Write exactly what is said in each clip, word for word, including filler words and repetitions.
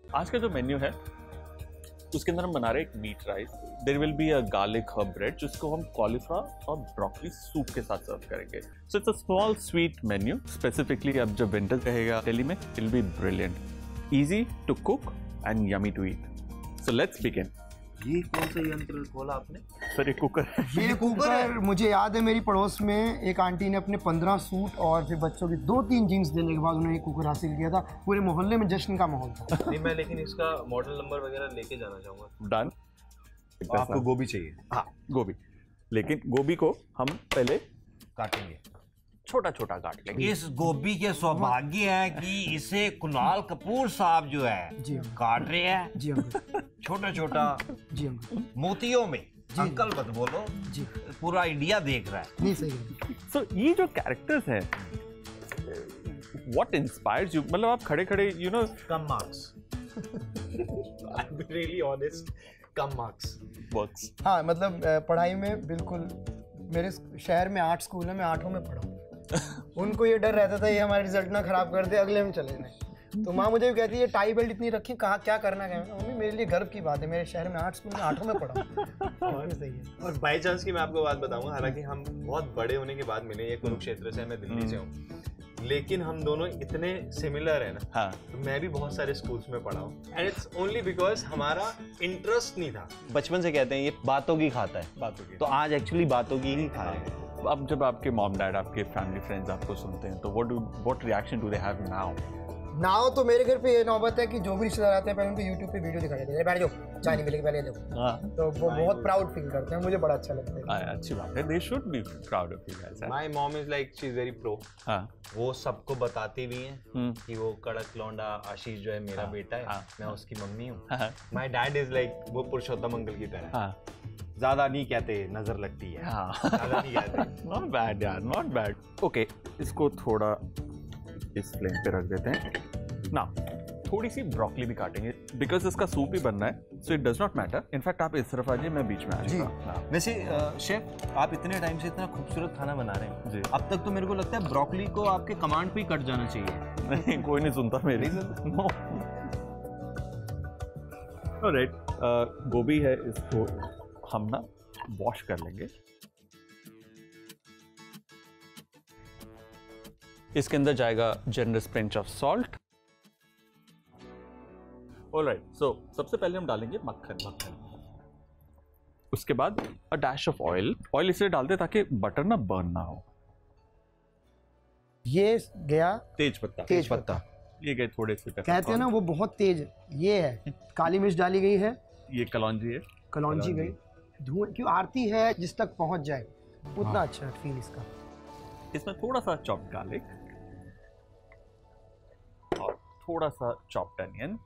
आज का जो मेन्यू है उसके अंदर हम बना रहे हैं एक meat rice. There will be a garlic herb bread जिसको हम कॉलीफ्लावर और ब्रोकली सूप के साथ सर्व करेंगे। So it's a small sweet menu. Specifically अब जब विंटर रहेगा दिल्ली में, it will be brilliant, easy to cook and yummy to eat. So let's begin. ये कौन सा यंत्र खोला आपने? सर ये कुकर है। ये कुकर मुझे याद है, मेरी पड़ोस में एक आंटी ने अपने पंद्रह सूट और फिर बच्चों की दो तीन जीन्स देने के बाद उन्होंने एक कुकर हासिल किया था। पूरे मोहल्ले में जश्न का माहौल था। नहीं मैं लेकिन इसका मॉडल नंबर वगैरह लेके जाना चाहूँगा। डन। आपको गोभी चाहिए? हाँ गोभी, लेकिन गोभी को हम पहले काटेंगे, छोटा छोटा काट लेंगे। इस गोभी के सौभाग्य है कि इसे कुणाल कपूर साहब जो है जी काट रहे हैं। जी अंकल। छोटा छोटा जी अंकल। मोतियों में। अंकल मत बोलो जी, पूरा इंडिया देख रहा है। नहीं सही है। सो so, ये जो कैरेक्टर्स हैं, व्हाट इंस्पायर्स यू? मतलब आप खड़े खड़े यू नो कम marks. I am really honest, कम मार्क्स वर्क्स। हाँ मतलब पढ़ाई में बिल्कुल, मेरे शहर में आठ स्कूल है, मैं आठों में पढ़ा। उनको ये डर रहता था ये हमारे रिजल्ट ना खराब कर दे, अगले में चले जाए। तो माँ मुझे भी कहती है टाई बेल्ट इतनी रखी, कहाँ क्या करना है? मम्मी मेरे लिए गर्व की बात है, मेरे शहर में आठ स्कूल में आठों में पढ़ा। और सही है। और बाई चांस की मैं आपको बात बताऊंगा, हालांकि हम बहुत बड़े होने के बाद मिले, ये कुरुक्षेत्र से, मैं दिल्ली से हूँ, लेकिन हम दोनों इतने सिमिलर है ना। हाँ। तो मैं भी बहुत सारे स्कूल्स में पढ़ा हूँ एंड इट्स ओनली बिकॉज हमारा इंटरेस्ट नहीं था। बचपन से कहते हैं ये बातों की खाता है, बातों की, तो आज एक्चुअली बातों की ही खा रहे हैं। अब जब आपके मॉम डैड, आपके फैमिली फ्रेंड्स आपको सुनते हैं तो what do what reaction do they have now? Now तो मेरे घर पे ये नौबत है कि जो भी रिश्तेदार आते हैं पहले उनको यूट्यूब पे वीडियो दिखाई देते हैं, बैठ जाओ चाय नहीं मिलेगी पहले देखो। हाँ। तो वो बहुत प्राउड फील करते हैं, मुझे बड़ा अच्छा लगता है। अच्छी बात है, they should be proud of you guys. My mom is like she is very pro. हाँ। वो सबको बताती भी हैं कि वो कड़क लौंडा आशीष जो है मेरा हाँ, बेटा है। हाँ, मैं उसकी मम्मी हूँ। हाँ, माय डैड इज लाइक वो पुरुषोत्तम अंकल की तरह। हाँ। ज्यादा नहीं कहते, नजर लगती है। हाँ। ज्यादा नहीं कहते। नॉट बैड यार, नॉट बैड। ओके, इसको थोड़ा इस फ्लेम पे रख देते हैं ना। थोड़ी सी ब्रोकली भी काटेंगे बिकॉज इसका सूप ही बनना है, so it does not matter. In fact आप इस तरफ आ जाइए, मैं बीच में आ जाऊंगा। वैसे शेफ आप इतने टाइम से इतना खूबसूरत खाना बना रहे हैं जी, अब तक तो मेरे को लगता है ब्रोकली को आपके कमांड पे ही कट जाना चाहिए। नहीं कोई नहीं सुनता मेरी। नो। ऑलराइट, गोभी है, इसको हम ना वॉश कर लेंगे। इसके अंदर जाएगा generous pinch of salt. Alright, so सबसे पहले हम डालेंगे मक्खन। मक्खन उसके बाद a dash of oil. Oil इसलिए डालते ताकि बटर ना बर्न ना हो। ये गया तेज पत्ता। तेज पत्ता ये गए थोड़े से, कहते हैं ना वो बहुत तेज। ये है काली मिर्च डाली गई है, ये कलौंजी है, कलौंजी गई, धुआं क्यों आरती है जिस तक पहुंच जाए उतना हाँ। अच्छा फील इसका। इसमें थोड़ा सा चॉप्ड गार्लिक और थोड़ा सा चॉप्ड अनियन।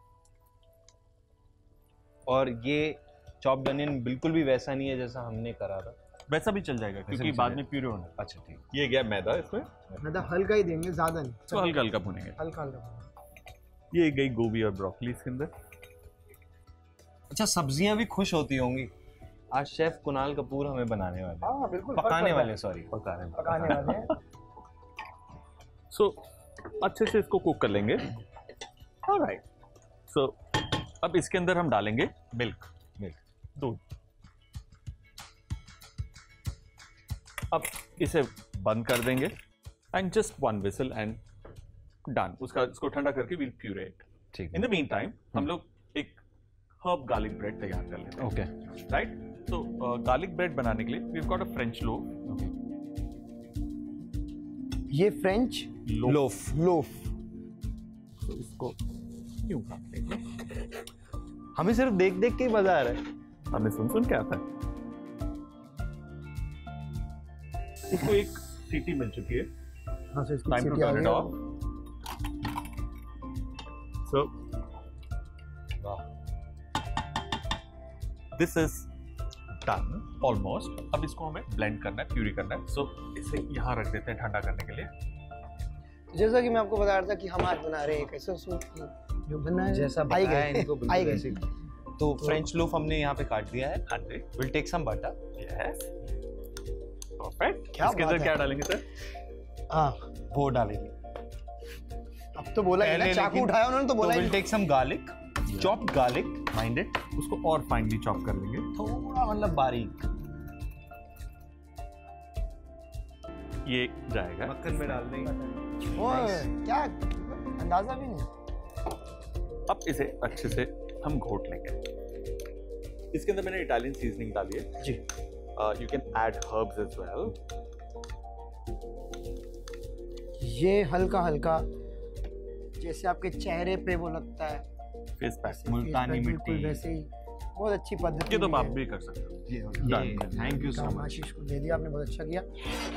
और ये चॉप्ड अनियन बिल्कुल भी वैसा नहीं है जैसा हमने करा था। वैसा भी चल जाएगा क्योंकि बाद में प्यूरे होना। अच्छा ठीक। ये गया मैदा, इसमें मैदा हल्का ही देंगे, ज्यादा नहीं, तो हल्का हल्का भुनेंगे। हल्का हल्का। ये गई गोभी और ब्रोकली इसके अंदर। अच्छा, सब्जियां भी खुश होती होंगी। आज शेफ कुणाल कपूर हमें बनाने वाले, हाँ बिल्कुल, पकाने वाले, सॉरी पकाने पकाने वाले हैं। सो अच्छे से इसको कुक कर लेंगे। ऑलराइट, सो अब इसके अंदर हम डालेंगे मिल्क। मिल्क दूध। अब इसे बंद कर देंगे and just one whistle and done. उसका इसको ठंडा करके वील प्यूरेट। ठीक। इन द मीन टाइम हम लोग एक हर्ब गार्लिक ब्रेड तैयार कर लेते हैं। Okay, right. तो गार्लिक ब्रेड बनाने के लिए we have got a French loaf. ये फ्रेंच लोफ। लोफ। तो इसको यूं काट लेंगे। हमें सिर्फ देख देख के ही मजा आ रहा है, हमें सुन सुन के आता है। इसको एक सीटी मिल चुकी है। हाँ सर, इसको टाइम टू सीटी आ टर्न इट गई। Off. So this is done almost. अब इसको हमें ब्लेंड करना है, प्यूरी करना है। सो so, इसे यहाँ रख देते हैं ठंडा करने के लिए। जैसा कि मैं आपको बता रहा था कि हम आज बना रहे हैं कैसे सूप जो बनना है, जैसा आई बताया गए इनको आई बिल्कुल गए। तो, तो फ्रेंच लोफ हमने यहाँ पे काट दिया है। हाँ जी, will take some butter. Yes, perfect. क्या इसके बात अंदर है। क्या डालेंगे सर? हाँ वो डालेंगे। अब तो बोला है, चाकू उठाया उन्होंने तो बोला। Will take some garlic, chopped garlic, mind it. उसको और फाइनली चॉप कर लेंगे, थोड़ा मतलब बारीक। ये जाएगा मक्खन में डाल देंगे। ओए क्या अंदाजा भी नहीं। अब इसे अच्छे से हम घोट लेंगे। इसके अंदर मैंने इटालियन सीजनिंग डाली है जी। You can add herbs as well. ये हल्का हल्का जैसे आपके चेहरे पे वो लगता है, फेस पैक, मुल्तानी मिट्टी, वैसे ही बहुत अच्छी पद्धति। ये तो आप भी कर सकते हो। Thank you so much. Ashish को दे दिया आपने, बहुत अच्छा किया।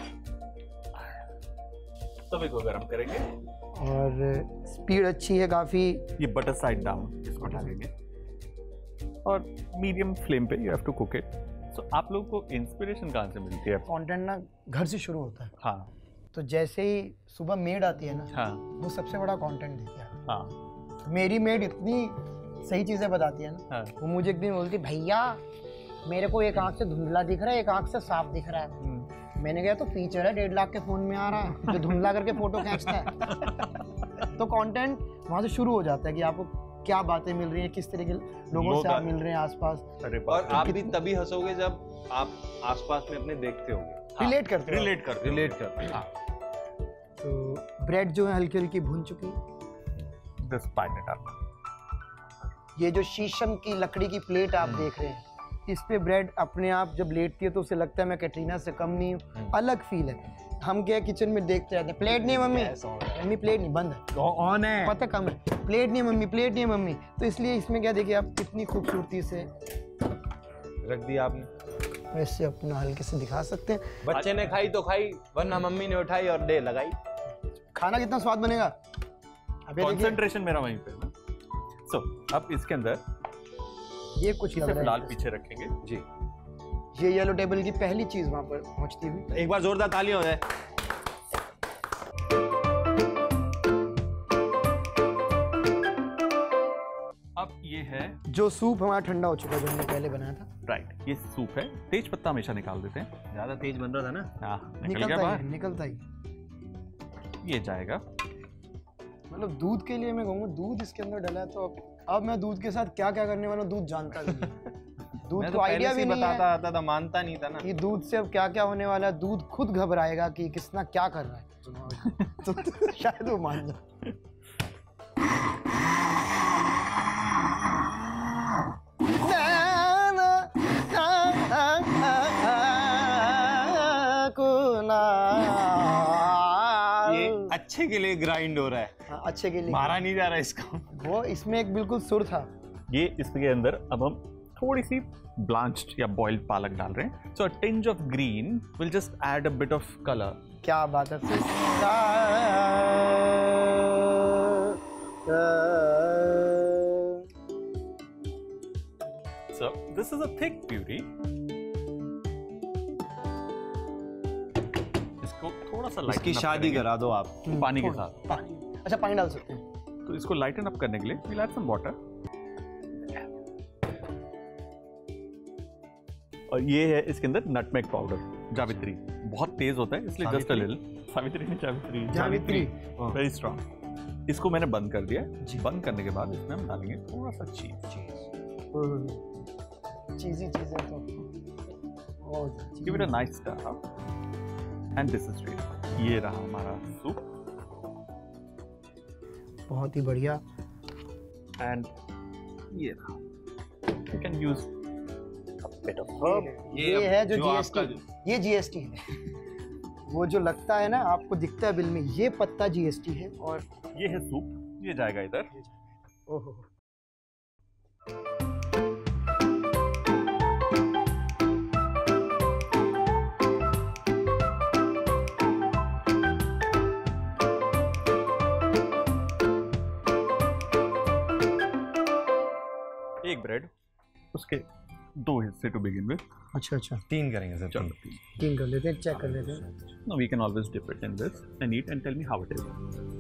तवे को गरम करेंगे और स्पीड अच्छी है काफी। ये बटर साइड डाउन इसको डालेंगे और मीडियम फ्लेम पे you have to cook it. So आप लोगों को इंस्पिरेशन कहाँ से मिलती है? कंटेंट ना घर से शुरू होता है। हाँ, तो जैसे ही सुबह मेड आती है ना, हाँ, वो सबसे बड़ा कंटेंट देती है। हाँ, मेरी मेड इतनी सही चीजें बताती है ना। हाँ। वो मुझे एक दिन बोलती, भैया मेरे को एक आंख से धुंधला दिख रहा है, एक आंख से साफ दिख रहा है। मैंने कहा तो फीचर है डेढ़ लाख के फोन में आ रहा है जो धुंधला करके फोटो खींचता है। तो कंटेंट वहां से शुरू हो जाता है कि आपको क्या बातें मिल रही हैं, किस तरह के लोगों लोग से आप मिल रहे हैं आसपास। अरे और आप भी तभी हंसोगे जब आप आसपास में अपने देखते होगे, रिलेट करते रिलेट करते रिलेट करते। हाँ। तो ब्रेड जो है हल्की हल्की भुन चुकी है। दिस पाइनएप्पल, ये जो शीशम की लकड़ी की प्लेट आप देख रहे हैं, इस पे ब्रेड अपने आप जब लेटती है तो उसे लगता है मैं कैटरीना से कम नहीं हूँ। अलग फील है। हम क्या किचन में देखते रहते हैं, प्लेट नहीं मम्मी, मम्मी प्लेट नहीं, बंद है, ऑन है, पता कम है, प्लेट नहीं मम्मी, प्लेट नहीं मम्मी। तो इसलिए इसमें क्या देखिए आप कितनी खूबसूरती से रख दिया आपने। वैसे अपना हल्के से दिखा सकते हैं। बच्चे ने खाई तो खाई, वरना मम्मी ने उठाई और डे लगाई। खाना कितना स्वाद बनेगा अभी देखिए। कंसंट्रेशन मेरा वहीं पे है। सो so, अब इसके अंदर ये कुछ लग इसे रहा फिलहाल है पीछे रखेंगे जी। ये येलो टेबल की पहली चीज वहां पर पहुंचती हुई। एक बार जोरदार ताली हो जाए। अब ये है जो सूप हमारा ठंडा हो चुका है, जो हमने पहले बनाया था। राइट, ये सूप है। तेज पत्ता हमेशा निकाल देते हैं, ज्यादा तेज बन रहा था ना। हाँ, निकल निकलता गया ही बाहर। है, निकलता ही। ये जाएगा। मतलब दूध के लिए मैं कहूँगा दूध इसके अंदर डला है, तो अब अब मैं दूध के साथ क्या क्या करने वाला हूँ दूध जानता भी नहीं। दूध को आइडिया भी नहीं बताता है आता था, मानता नहीं था ना कि दूध से अब क्या क्या होने वाला है। दूध खुद घबराएगा कि किसना क्या कर रहा है। तो, तो शायद वो मान जाए। ये अच्छे के लिए ग्राइंड हो रहा है। हाँ, अच्छे के लिए मारा नहीं जा रहा इसको। वो इसमें एक बिल्कुल सुर था। ये इसके अंदर अब हम थोड़ी सी ब्लांच्ड या बॉइल्ड पालक डाल रहे हैं। So a tinge of green will just add a bit of colour. क्या बात है। So this is a thick puree. इसको थोड़ा सा लाइटन इसकी शादी करा दो आप पानी के साथ। पानी, अच्छा पानी डाल सकते हैं। तो इसको लाइटन अप करने के लिए we'll add some water. और ये है इसके अंदर नटमेग पाउडर, जावित्री। बहुत तेज होता है इसलिए जस्ट अ लिटिल। सावित्री नहीं, जावित्री। जावित्री वेरी स्ट्रांग। इसको मैंने बंद कर दिया। बंद करने के बाद इसमें हम डालेंगे थोड़ा सा चीज। चीज़ी चीजें तो give it a nice stir and this is ready. ये रहा हमारा सूप, बहुत ही बढ़िया। एंड ये रहा, you can use bit of herb. ये, ये है जो जीएसटी, ये जीएसटी है। वो जो लगता है ना आपको दिखता है बिल में, ये पत्ता जीएसटी है। और ये है सूप, ये जाएगा इधर। ओहो, एक ब्रेड, उसके दो हिस्से टू बिगिन विद। अच्छा अच्छा, तीन करेंगे सर। तीन कर लेते हैं, चेक कर लेते हैं। Now we can always dip it in this and eat and tell me how it is.